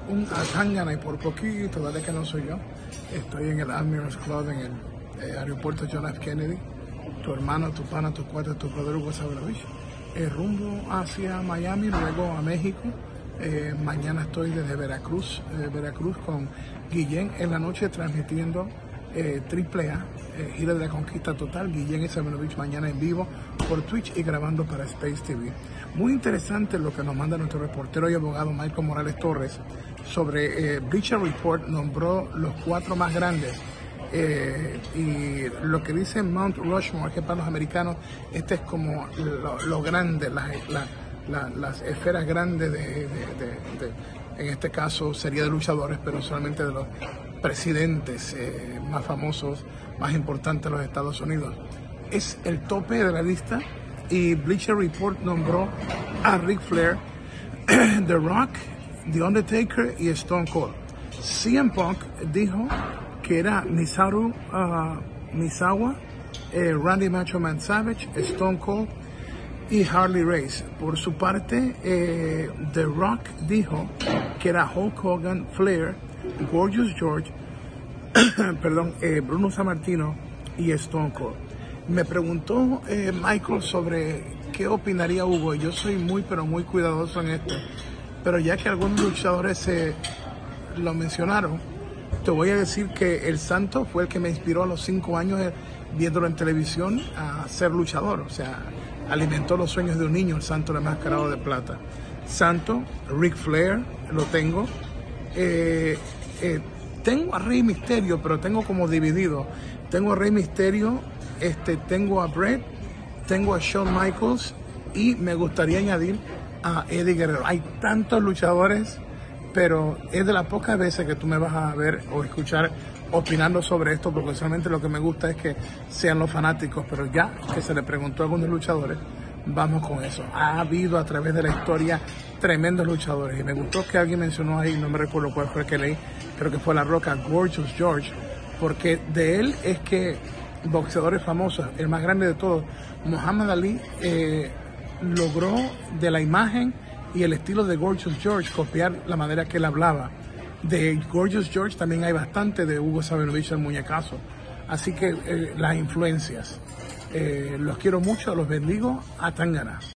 un Atangana y por poquito, dale que no soy yo. Estoy en el Admirals Club en el aeropuerto John F. Kennedy. Tu hermano, tu pana, tu cuate, tu brother Hugo Sabinovich. Rumbo hacia Miami, luego a México. Mañana estoy desde Veracruz con Guillén en la noche transmitiendo AAA, Gira de la Conquista Total. Guillén y Sabinovich mañana en vivo por Twitch y grabando para Space TV. Muy interesante lo que nos manda nuestro reportero y abogado Michael Morales Torres sobre Bleacher Report nombró los 4 más grandes. Y lo que dice Mount Rushmore, que para los americanos este es como lo grande, las esferas grandes en este caso sería de luchadores, pero solamente de los presidentes más famosos, más importantes de los Estados Unidos. Es el tope de la lista y Bleacher Report nombró a Ric Flair, The Rock, The Undertaker y Stone Cold. CM Punk dijo que era Misawa, Randy Macho Man Savage, Stone Cold y Harley Race. Por su parte, The Rock dijo que era Hulk Hogan, Flair, Gorgeous George, Bruno Sammartino y Stone Cold. Me preguntó Michael sobre qué opinaría Hugo. Yo soy muy cuidadoso en esto, pero ya que algunos luchadores lo mencionaron, te voy a decir que el Santo fue el que me inspiró a los 5 años viéndolo en televisión a ser luchador. O sea, alimentó los sueños de un niño, el Santo enmascarado de plata. Santo, Ric Flair, lo tengo. Tengo a Rey Mysterio, pero tengo como dividido. Tengo a Rey Mysterio, tengo a Bret, tengo a Shawn Michaels y me gustaría añadir a Eddie Guerrero. Hay tantos luchadores, pero es de las pocas veces que tú me vas a ver o escuchar opinando sobre esto, porque solamente lo que me gusta es que sean los fanáticos, pero ya que se le preguntó a algunos luchadores, vamos con eso. Ha habido a través de la historia tremendos luchadores y me gustó que alguien mencionó ahí, no me recuerdo cuál fue el que leí, creo que fue La Roca, Gorgeous George, porque de él es que boxeadores famosos, el más grande de todos, Muhammad Ali, logró de la imagen y el estilo de Gorgeous George copiar la manera que él hablaba. De Gorgeous George también hay bastante de Hugo Sabinovich, el muñecazo. Así que las influencias. Los quiero mucho, los bendigo. Atangana.